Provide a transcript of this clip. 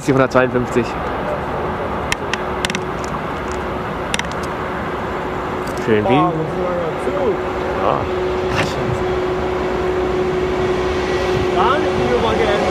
152. Schön Wien. Ja. Gar nicht, wie wir mal gelernt